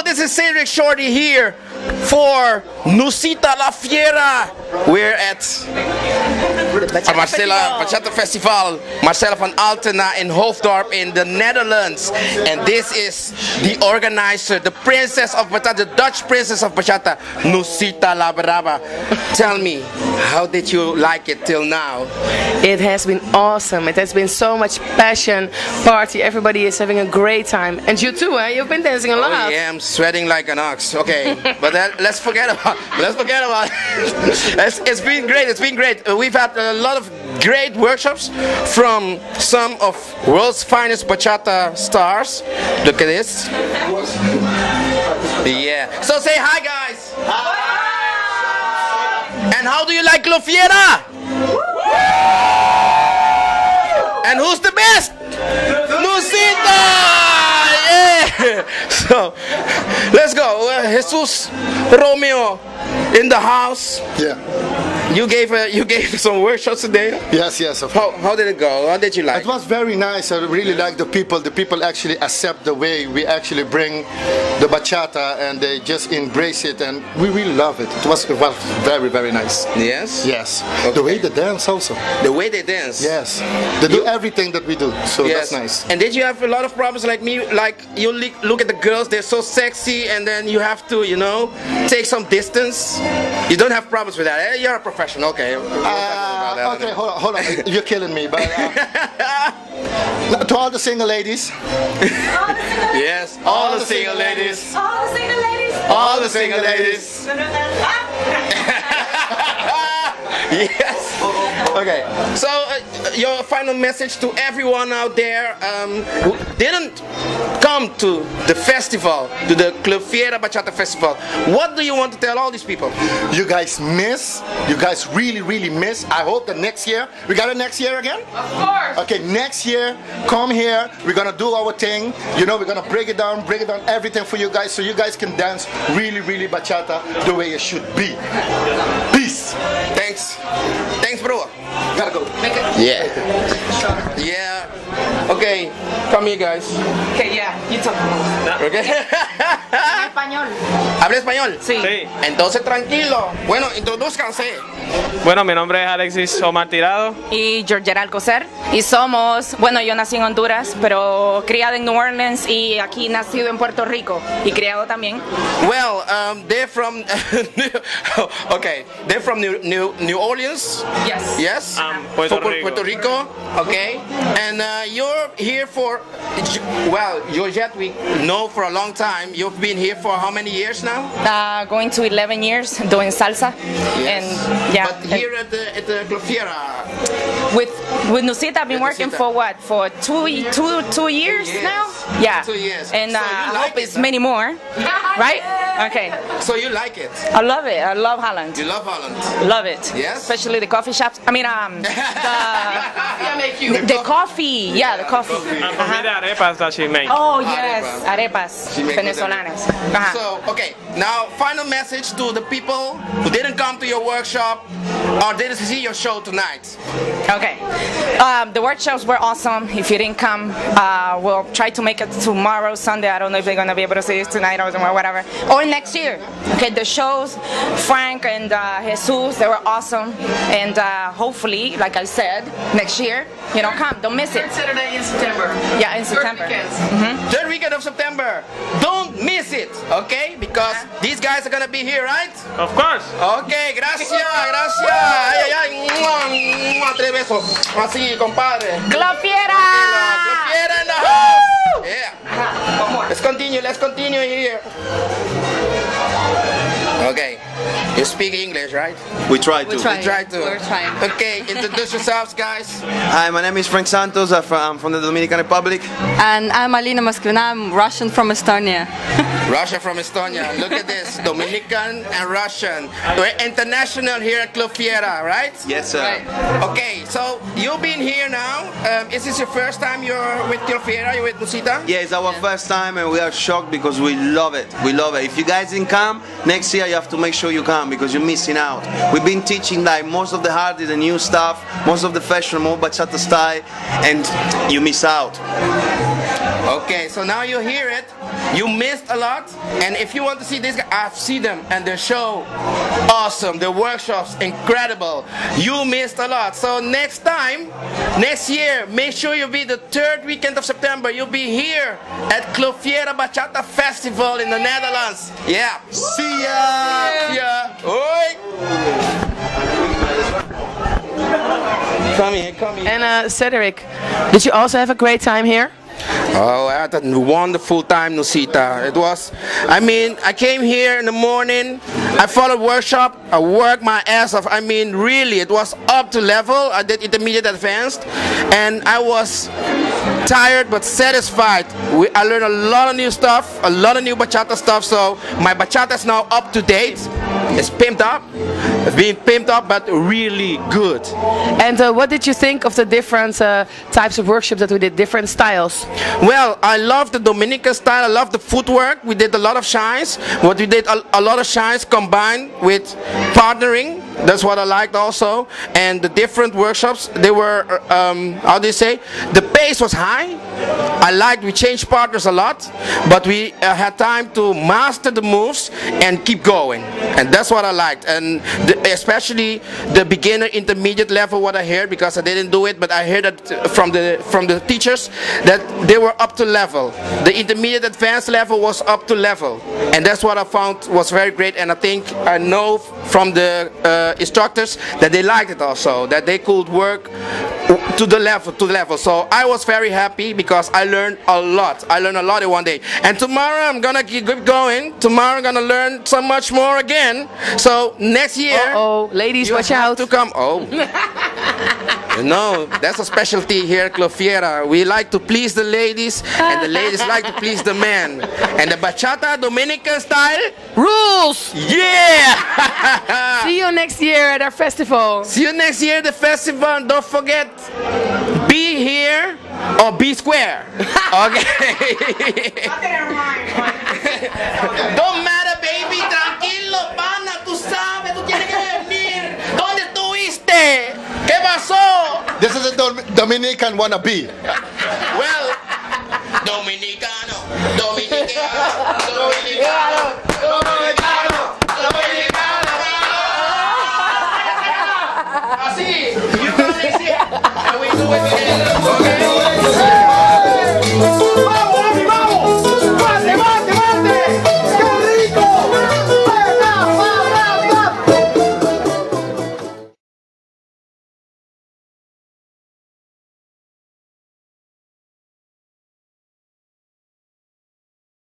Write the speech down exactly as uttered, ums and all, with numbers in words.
this is Cedric Shorty here for Nusita La Fiera. We're at Marcella Bachata Festival, Marcella van Altena in Hoofddorp in the Netherlands. And this is the organizer, the princess of bachata, the Dutch princess of bachata, Nusita La Brava. Tell me, how did you like it till now? It has been awesome. It has been so much passion, party. Everybody is having a great time. And you too, eh? You've been dancing a lot. Oh yeah, I'm sweating like an ox. Okay, but that, let's forget about. Let's forget about. It. It's, it's been great. It's been great. Uh, we've had a lot of great workshops from some of world's finest bachata stars. Look at this. Yeah. So say hi, guys. Hi. And how do you like La Fiera? And who's the best? Nusita! Yeah! So, let's go. Uh, Jesus Romeo in the house. Yeah. You gave uh, you gave some workshops today. Yes, yes. Of how how did it go? How did you like? It was very nice. I really like the people. The people actually accept the way we actually bring the bachata, and they just embrace it, and we really love it. It was it was very very nice. Yes. Yes. Okay. The way they dance also. The way they dance. Yes. They do everything that we do. So yes. That's nice. And did you have a lot of problems like me? Like you look at the girls, they're so sexy, and then you have to, you know, take some distance. You don't have problems with that. Eh? You're a professional. Okay. Uh, okay, hold on, hold on. You're killing me. But uh, to all the single ladies. Yes, all, all the, the single, single ladies. ladies. All the single ladies. All the single ladies. Yes. Okay. So uh, your final message to everyone out there um, who didn't come to the festival, to the Club Fiera Bachata Festival. What do you want to tell all these people? You guys miss. You guys really, really miss. I hope that next year, we got it next year again? Of course. Okay, next year, come here. We're gonna do our thing. You know, we're gonna break it down, break it down everything for you guys, so you guys can dance really, really bachata the way it should be. Peace. Thanks. Thanks, bro. Gotta go. Yeah. Yeah. Okay. Come here, guys. Okay, yeah. You talk about Okay. español. ¿Habla español? Sí. Sí. Entonces tranquilo. Bueno, introduzcanse. Bueno, mi nombre es Alexis Omar Tirado. Y Georgette Alcocer. Y somos, bueno, yo nací en Honduras, pero criada en New Orleans y aquí nacido en Puerto Rico y criado también. Well, um, they're from. Okay, they're from New New New Orleans. Yes. Yes. Um, Puerto For Rico. Puerto Rico. Okay. And uh, you're here for. Well, Georgette, we know for a long time. You've been here for how many years now? Uh, going to eleven years doing salsa. Yes. And yeah. But here at the at the Club Fiera. With with Nusita, I've been With working Nusita. for what? For two two two years Yes. now? Yeah. Two years. And So uh, you I like hope it, it's huh? many more. Right? Okay. So you like it? I love it. I love Holland. You love Holland? Love it. Yes? Especially the coffee shops. I mean, um, the, the, the coffee. Yeah, the coffee. And for me, Uh-huh. the arepas that she makes. Oh, yes. Arepas. She makes Venezolanas. good Uh-huh. So, okay, now final message to the people who didn't come to your workshop or didn't see your show tonight. Okay. Um, the workshops were awesome. If you didn't come, uh, we'll try to make it tomorrow, Sunday. I don't know if they're going to be able to see it tonight or whatever. Or next year. Okay, the shows, Frank and uh, Jesus, they were awesome. And uh, hopefully, like I said, next year, you know, come. Don't miss it. Saturday in September. Yeah, in September. Mm-hmm. Third weekend of September. Don't miss it, okay? Because these guys are going to be here, right? Of course. Okay, gracias, gracias. Ay, ay, ay. Mua, mua, tres besos. Así, compadre. Club Fiera! Club Fiera in the house. Yeah. Let's continue, let's continue here. Okay. You speak English, right? We try to. We try to. We're trying. Okay, introduce yourselves, guys. Hi, my name is Frank Santos. I'm from, I'm from the Dominican Republic. And I'm Alina Moskvina. I'm Russian from Estonia. Russia from Estonia. Look at this. Dominican and Russian. We're international here at Club Fiera, right? Yes, sir. Right. Okay, so you've been here now. Um, is this your first time you're with Club Fiera? You're with Nusita? Yeah, it's our first time and we are shocked because we love it. We love it. If you guys didn't come, next year you have to make sure you come because you're missing out. We've been teaching like most of the hard, the new stuff, most of the fashion, more bachata style, and you miss out. Okay, so now you hear it. You missed a lot, and if you want to see this guy, I've seen them and their show, awesome. Their workshops, incredible. You missed a lot. So next time, next year, make sure you be the third weekend of September. You'll be here at Clofiera Bachata Festival in the Netherlands. Yeah. See ya. See ya. Oi. Come here, come here. And uh, Cedric, did you also have a great time here? Oh, I had a wonderful time, Nusita. It was, I mean, I came here in the morning, I followed workshop, I worked my ass off. I mean, really, it was up to level. I did intermediate advanced, and I was tired but satisfied. We, I learned a lot of new stuff, a lot of new bachata stuff, so my bachata is now up to date. It's pimped up. It's being pimped up, but really good. And uh, what did you think of the different uh, types of workshops that we did, different styles? Well, I love the Dominican style. I love the footwork. We did a lot of shines. What we did, a, a lot of shines combined with partnering. That's what I liked also. And the different workshops, they were, um, how do you say? The pace was high. I liked, we changed partners a lot, but we uh, had time to master the moves and keep going. And that's what I liked. And the, especially the beginner intermediate level, what I heard, because I didn't do it, but I heard that from the, from the teachers that they were up to level. The intermediate advanced level was up to level. And that's what I found was very great. And I think I know from the uh, instructors that they liked it also, that they could work to the level, to the level. So I was very happy because I learned a lot. I learned a lot in one day. And tomorrow I'm gonna keep going. Tomorrow I'm gonna learn so much more again. So next year, Uh-oh, ladies, you watch have out. to come. Oh. No, that's a specialty here at Clofiera. We like to please the ladies, and the ladies like to please the men. And the bachata Dominican style Rules! Yeah! See you next year at our festival. See you next year at the festival. And don't forget, be here or be square. Okay? Don't matter, baby. Tranquilo, pana. Tú sabes, tú tienes que venir. ¿Dónde estuviste? ¿Qué pasó? This is a Dom- Dominican wannabe. Well, Dominicano, Dominicano, Dominicano, Dominicano, Dominicano. Así, you know what I say? And we do it again.